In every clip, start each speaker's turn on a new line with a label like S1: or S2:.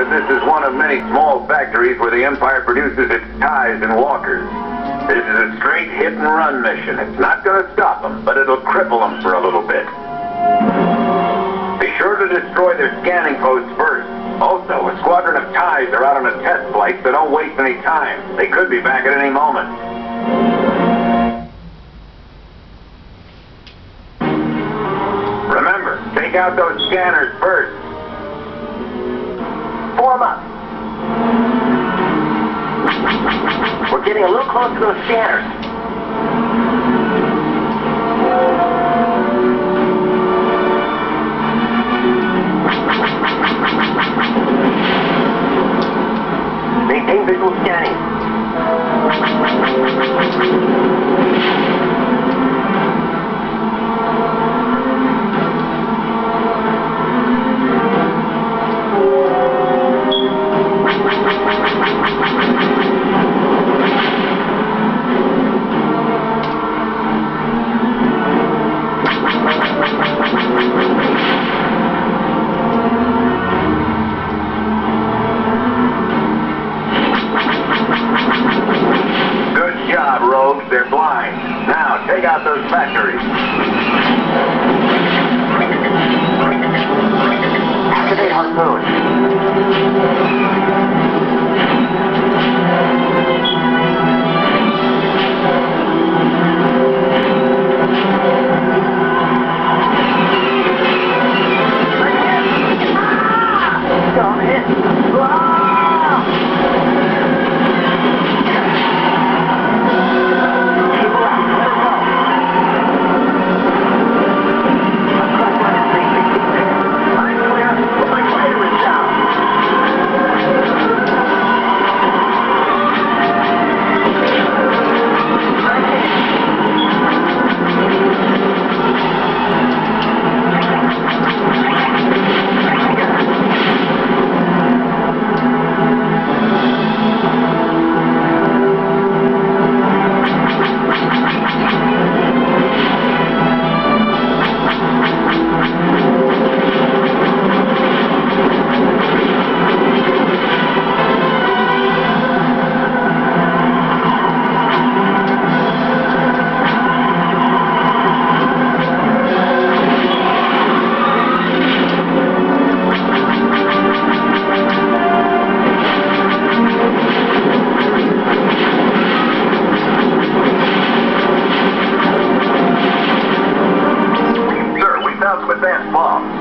S1: because this is one of many small factories where the Empire produces its ties and walkers. This is a straight hit-and-run mission. It's not going to stop them, but it'll cripple them for a little bit. Be sure to destroy their scanning posts first. Also, a squadron of ties are out on a test flight, so don't waste any time. They could be back at any moment. Remember, take out those scanners first.
S2: Form up. We're getting a little close to those scanners. Maintain visual scanning.
S1: They're blind. Now, take out those factories.
S2: Activate harpoon. Don't hit.
S1: Advanced bombs.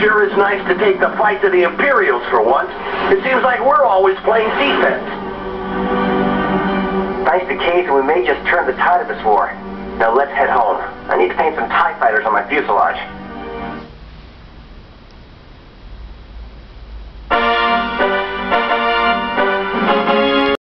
S2: Sure is nice to take the fight to the Imperials for once. It seems like we're always playing defense. Thanks to Kasen, we may just turn the tide of this war. Now let's head home. I need to paint some TIE fighters on my fuselage.